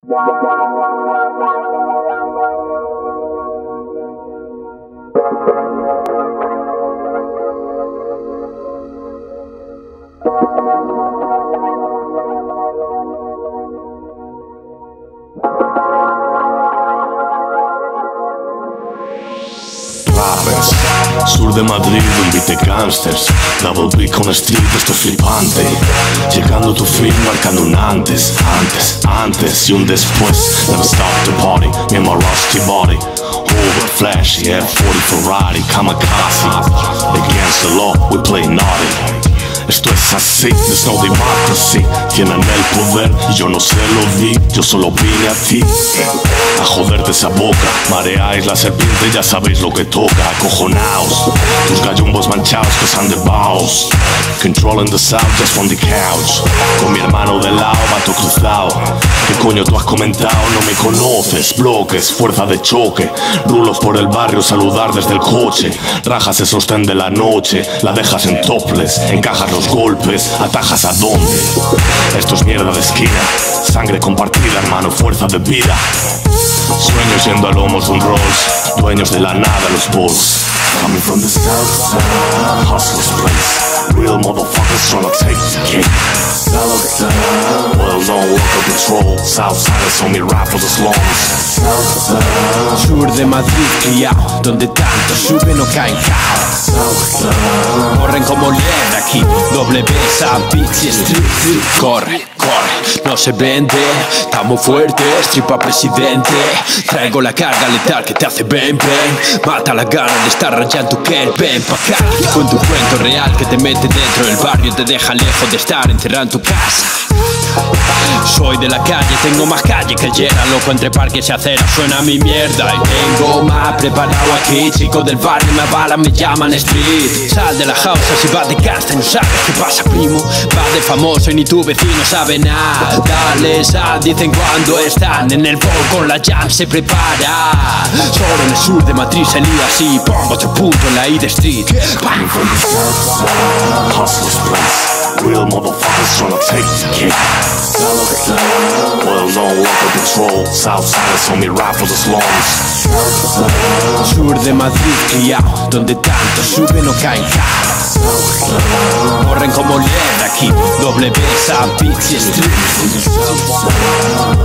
Sur de Madrid, un beat de gangsters. Double B con street, esto es flipante. Llegando a tu fin, marcando un antes y un después. Never stop the party, me and my rusty body. Over flash, yeah, 40 Ferrari, kamikaze. Against the law, we play naughty. Esto es así, there's no democracy. Tienen el poder y yo no se lo di. Yo solo vine a ti a joderte esa boca. Mareáis la serpiente, ya sabéis lo que toca. Acojonaos, tus gallumbos manchados que son de baos. Controlling the south just from the couch. Con mi hermano de lado, vato cruzado. ¿Qué coño tú has comentado? No me conoces. Bloques, fuerza de choque. Rulos por el barrio, saludar desde el coche. Rajas el sostén de la noche. La dejas en topless, encajas los golpes, atajas a dónde. Esto es mierda de esquina. Sangre compartida, hermano, fuerza de vida. Sueños yendo a lomos de un Rolls. Dueños de la nada, los bulls. Coming from the south side, hustler's place. Real motherfuckers tryna take the cake. Southside, well known local patrol. Southsiders on me rifle the slums. Southside, sur de Madrid criado, donde tanto sube no caen cao. Southside, corren como leer aquí, doble besa, beats y street. Corre, corre, no se vende, estamos fuertes, tripa presidente. Traigo la carga letal que te hace bang bang. Mata la gana de estar rayando que el ven pa' acá. Y con tu cuento real que te mete dentro del barrio, te deja lejos de estar encerrado en tu casa. Soy de la calle, tengo más calle que llena, loco entre parques y aceras suena mi mierda. Y tengo más preparado aquí, chico del barrio me avalan, me llaman street. Sal de la house, si vas de casta y no sabes qué pasa, primo. Va de famoso y ni tu vecino sabe nada. Dale sal, dicen cuando están en el bowl con la jam se prepara. Solo en el sur de Madrid se lía así, pongo otro punto en la I de street. coming from the south side, hustler's place. Real motherfuckers tryna take the cake. Southside, well known local patrol. Southsiders on me rifle the slums. Southside, sur de Madrid criado, donde tanto sube no caen cao. Southside, Corren como leer aquí, doble besa, beats y street. Southside,